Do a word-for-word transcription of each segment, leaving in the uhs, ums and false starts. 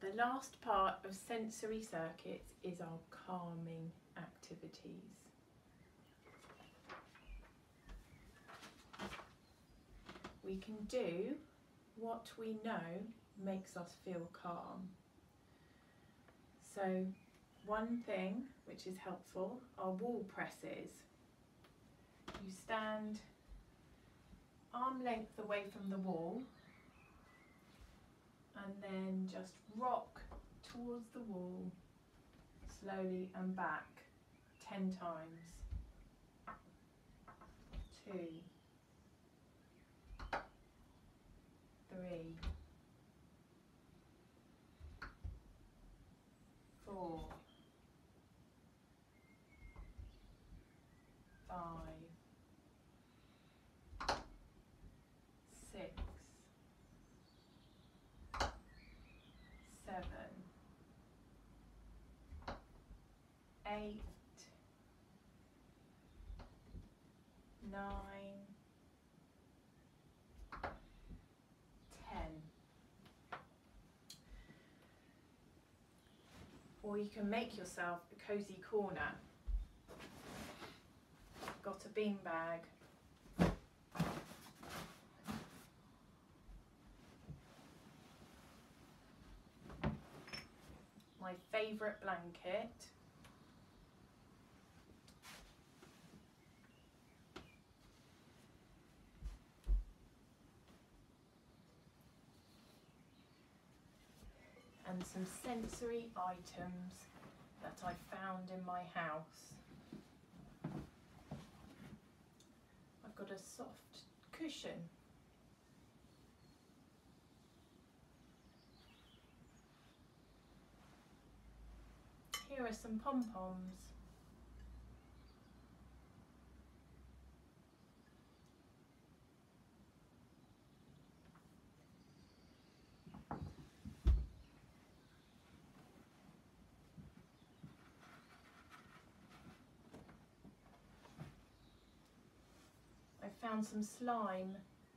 The last part of sensory circuits is our calming activities. We can do what we know makes us feel calm. So one thing which is helpful are wall presses. You stand arm length away from the wall and then just rock towards the wall slowly and back ten times. Two, three, four, five, six, seven, eight, nine, ten. Or you can make yourself a cosy corner. Got a beanbag. My favourite blanket. And some sensory items that I found in my house. I've got a soft cushion. Here are some pom-poms. I found some slime.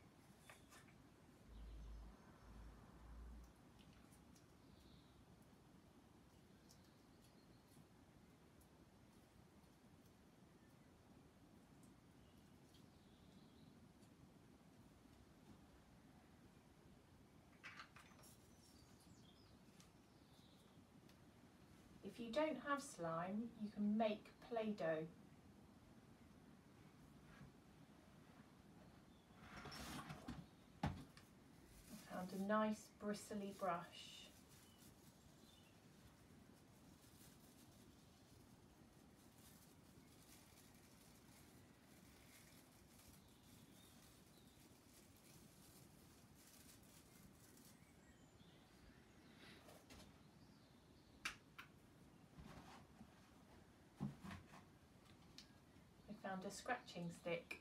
If you don't have slime, you can make Play-Doh. I found a nice bristly brush. I found a scratching stick.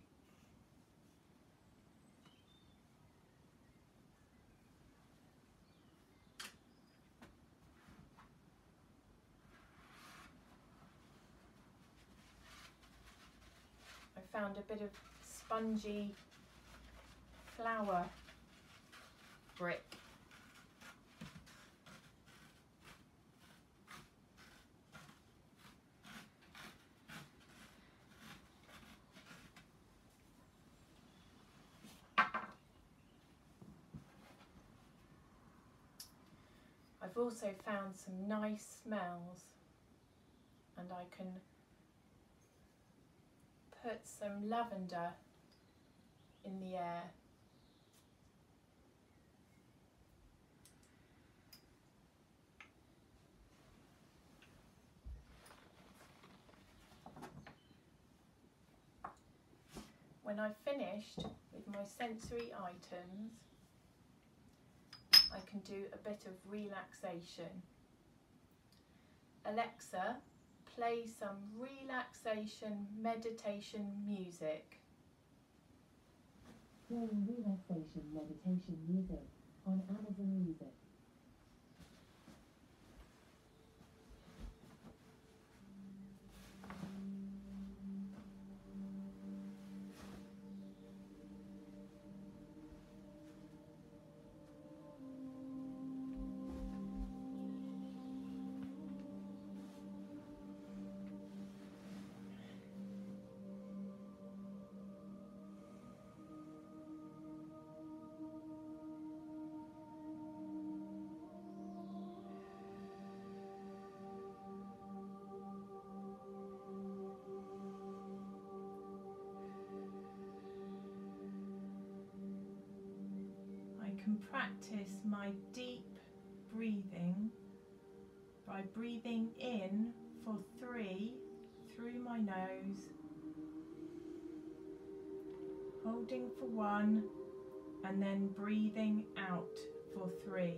I found a bit of spongy flour brick. I've also found some nice smells, and I can put some lavender in the air. When I've finished with my sensory items, I can do a bit of relaxation. Alexa, play some relaxation meditation music. Playing relaxation meditation music on Amazon Music. can practice my deep breathing by breathing in for three through my nose, holding for one, and then breathing out for three.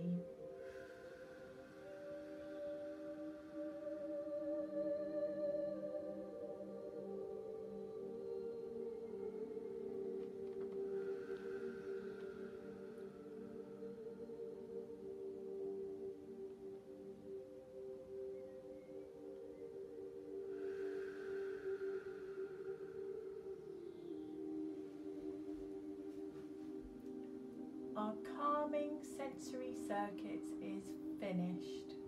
Our calming sensory circuits is finished.